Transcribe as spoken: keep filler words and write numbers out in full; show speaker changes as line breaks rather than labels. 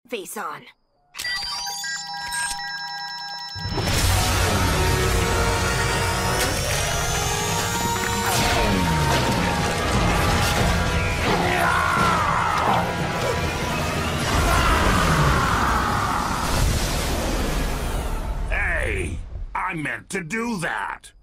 Face on.
Hey! I meant to do that!